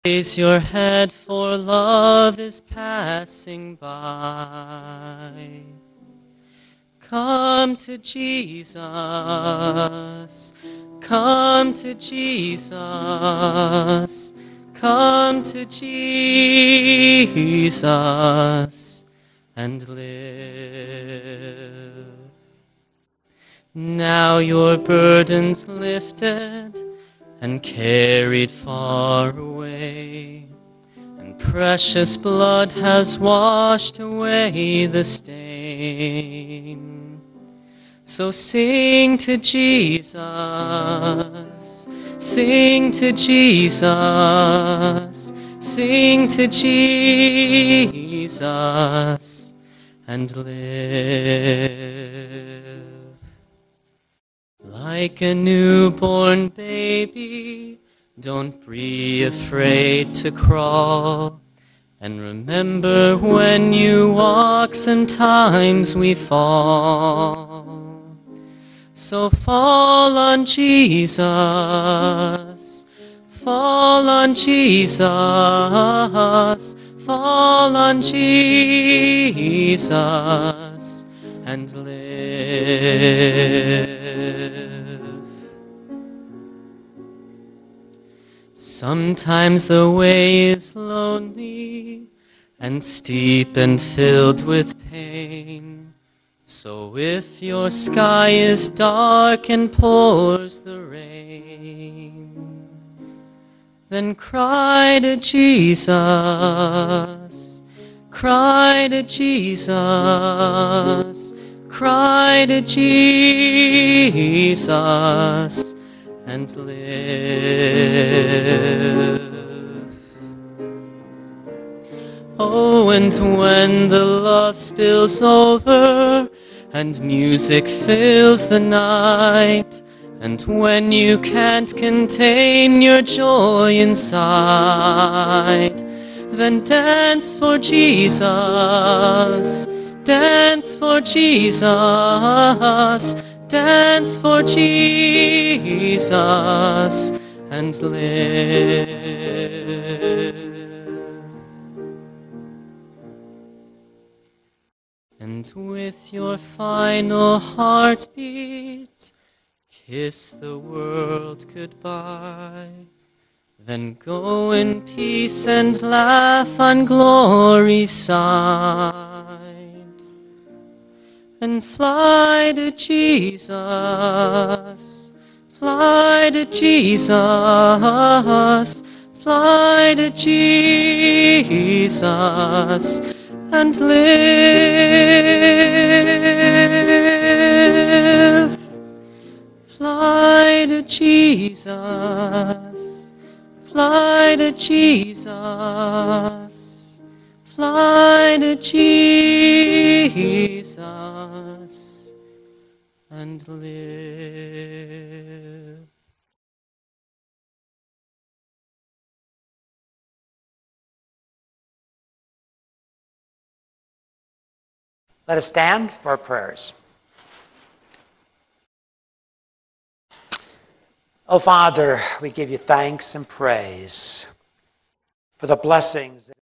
Raise your head, for love is passing by. Come to Jesus, come to Jesus, come to Jesus and live. Now your burden's lifted and carried far away, and precious blood has washed away the stain. So sing to Jesus, sing to Jesus, sing to Jesus and live. Like a newborn baby, don't be afraid to crawl. And remember, when you walk, sometimes we fall. So fall on Jesus, fall on Jesus, fall on Jesus and live. Sometimes the way is lonely and steep and filled with pain. So if your sky is dark and pours the rain, then cry to Jesus, cry to Jesus, cry to Jesus and live. Oh, and when the love spills over and music fills the night, and when you can't contain your joy inside, then dance for Jesus, dance for Jesus, dance for Jesus and live. And with your final heartbeat, kiss the world goodbye. Then go in peace and laugh on glory's side. And fly to Jesus, fly to Jesus, fly to Jesus and live. Fly to Jesus, fly to Jesus, fly to Jesus and live. Let us stand for our prayers. Oh, Father, we give you thanks and praise for the blessings